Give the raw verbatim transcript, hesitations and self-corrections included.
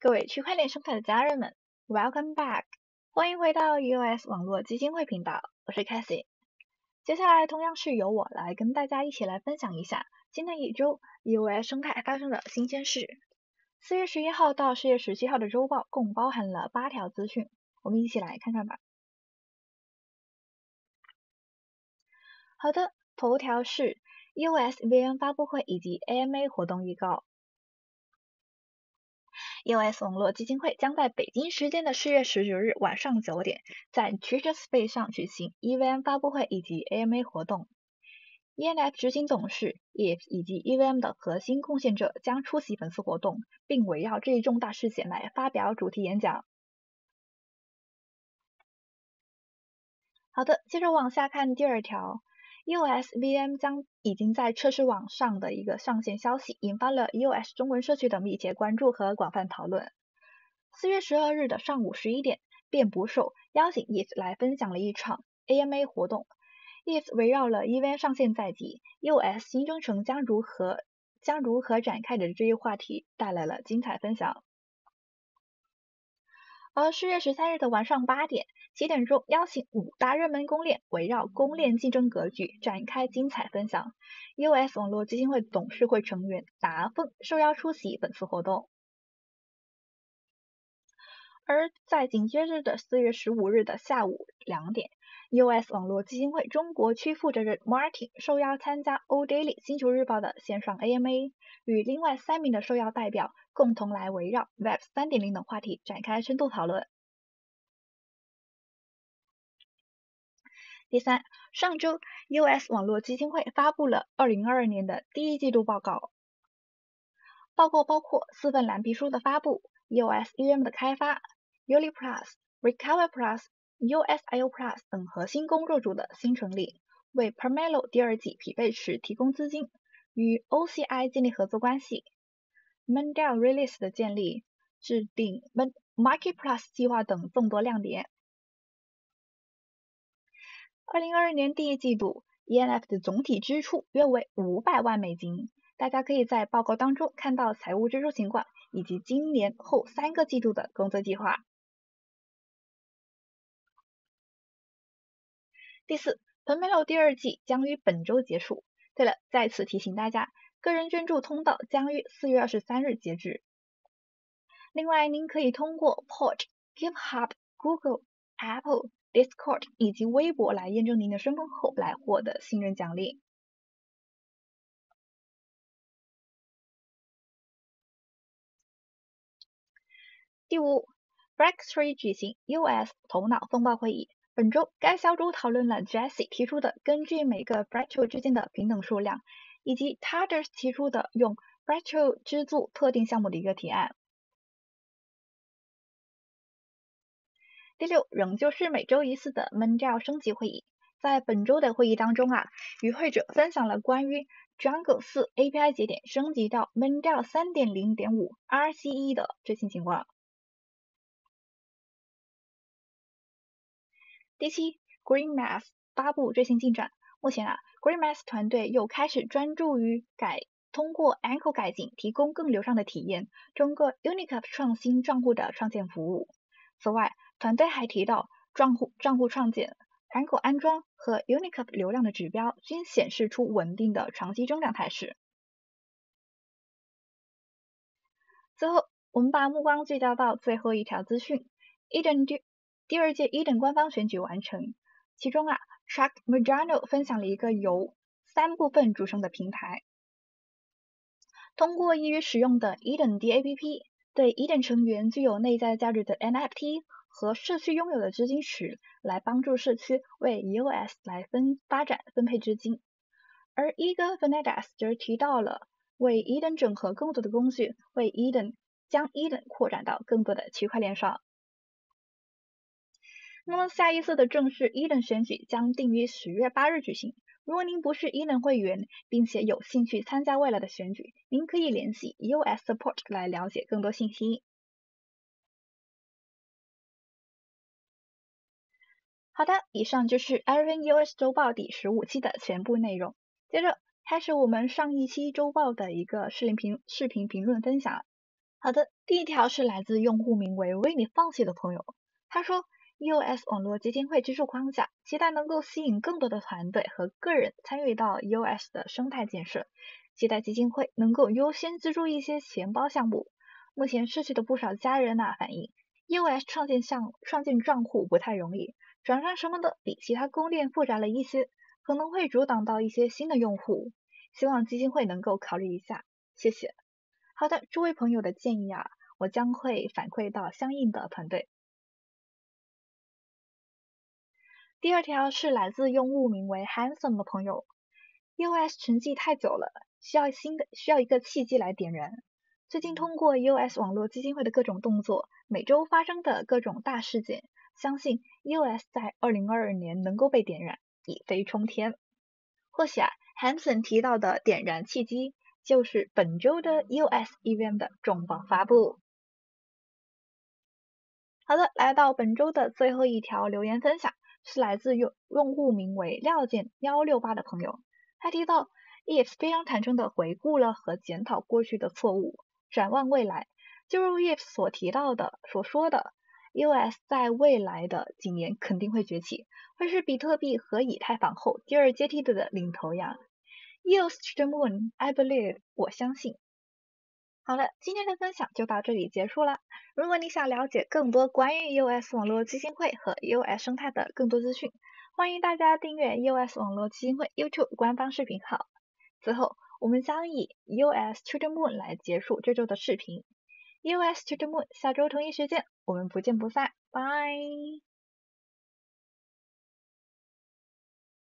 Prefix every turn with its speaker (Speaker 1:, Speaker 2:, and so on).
Speaker 1: 各位区块链生态的家人们 ，Welcome back， 欢迎回到 E O S 网络基金会频道，我是 Cassie。接下来同样是由我来跟大家一起来分享一下今年一周 E O S 生态发生的新鲜事。四月十一号到四月十七号的周报共包含了八条资讯，我们一起来看看吧。好的，头条是 E O S V M 发布会以及 A M A 活动预告。E O S 网络基金会将在北京时间的四月十九日晚上九点，在 Twitter Space 上举行 E V M 发布会以及 A M A 活动。E N F 执行董事 E T H 以及 E V M 的核心贡献者将出席本次活动，并围绕这一重大事件来发表主题演讲。好的，接着往下看第二条。E O S V M 将已经在测试网上的一个上线消息，引发了 E O S 中文社区的密切关注和广泛讨论。四月十二日的上午十一点，便不受邀请 E T H 来分享了一场 A M A 活动。E T H 围绕了 E V M 上线在即 E O S 新征程将如何将如何展开的这一话题带来了精彩分享。而四月十三日的晚上八点、七点钟，邀请五大热门公链围绕公链竞争格局展开精彩分享。E O S 网络基金会董事会成员达峰受邀出席本次活动。而在紧接着的四月十五日的下午两点 ，E O S 网络基金会中国区负责人 Martin 受邀参加 O Daily 星球日报的线上 A M A， 与另外三名的受邀代表共同来围绕 Web 三点零 的话题展开深度讨论。第三，上周 E O S 网络基金会发布了二零二二年的第一季度报告。报告包括四份蓝皮书的发布、E O S E V M 的开发、Uli Plus、Recover Plus、U S I O Plus 等核心工作组的新成立，为 Pomelo 第二季匹配池提供资金，与 O C I 建立合作关系 ，Mendel Release 的建立、制定 Market Plus 计划等众多亮点。二零二二年第一季度 E N F 的总体支出约为五百万美金，大家可以在报告当中看到财务支出情况以及今年后三个季度的工作计划。第四 ，Pomelo 第二季将于本周结束。对了，再次提醒大家，个人捐助通道将于四月二十三日截止。另外，您可以通过 Port、GitHub、Google、Apple、Discord 以及微博来验证您的身份后来获得信任奖励。第五 ，Breaktree 举行 E O S 头脑风暴会议。本周，该小组讨论了 Jesse 提出的根据每个 Breaktree 之间的平等数量，以及 Tarders 提出的用 Breaktree 资助特定项目的一个提案。第六，仍旧是每周一次的 Mendel 升级会议。在本周的会议当中啊，与会者分享了关于 Django 四 A P I 节点升级到 Mendel 三点零点五 R C E 的最新情况。第七 ，GreenMass 发布最新进展。目前啊 ，GreenMass 团队又开始专注于改通过 Anchor 改进，提供更流畅的体验，通过 Unicap 创新账户的创建服务。此外，团队还提到账户账户创建、Anchor 安装和 Unicap 流量的指标均显示出稳定的长期增长态势。最后，我们把目光聚焦到最后一条资讯 ：Eden 第第二届 Eden 官方选举完成。其中啊 ，Chuck Mazzano 分享了一个由三部分组成的平台，通过易于使用的 Eden D A P P， 对 Eden 成员具有内在价值的 N F T 和社区拥有的资金池，来帮助社区为 E O S 来分发展分配资金。而 Igor Venedas 则提到了为 Eden 整合更多的工具，为 Eden 将 Eden 扩展到更多的区块链上。那么下一次的正式 Eden 选举将定于十月八日举行。如果您不是 Eden 会员，并且有兴趣参加未来的选举，您可以联系 E O S Support 来了解更多信息。好的，以上就是 Iron E O S 周报第十五期的全部内容。接着开始我们上一期周报的一个视频评视频评论分享。好的， 第一条是来自用户名为为你放弃的朋友，他说 E O S 网络基金会技术框架期待能够吸引更多的团队和个人参与到 E O S 的生态建设，期待基金会能够优先资助一些钱包项目。目前社区的不少家人啊反映 E O S 创建项创建账户不太容易，转账什么的比其他公链复杂了一些，可能会阻挡到一些新的用户，希望基金会能够考虑一下，谢谢。好的，诸位朋友的建议啊，我将会反馈到相应的团队。第二条是来自用户名为 Handsome 的朋友 ，E O S 沉寂太久了，需要新的需要一个契机来点燃。最近通过 E O S 网络基金会的各种动作，每周发生的各种大事件，相信 E O S 在二零二二年能够被点燃，一飞冲天。或许啊 Hanson 提到的点燃契机，就是本周的 E O S E V M 的重磅发布。好的，来到本周的最后一条留言分享，是来自用用户名为廖健幺六八的朋友，他提到 E F 非常坦诚地回顾了和检讨过去的错误，展望未来，就如 E F 所提到的所说的 E O S 在未来的几年肯定会崛起，会是比特币和以太坊后第二阶梯的领头羊。E O S to the moon, I believe， 我相信。好了，今天的分享就到这里结束了。如果你想了解更多关于 E O S 网络基金会和 E O S 生态的更多资讯，欢迎大家订阅 E O S 网络基金会 YouTube 官方视频号。最后，我们将以 E O S to the moon 来结束这周的视频。E O S to the moon， 下周同一时间我们不见不散，拜。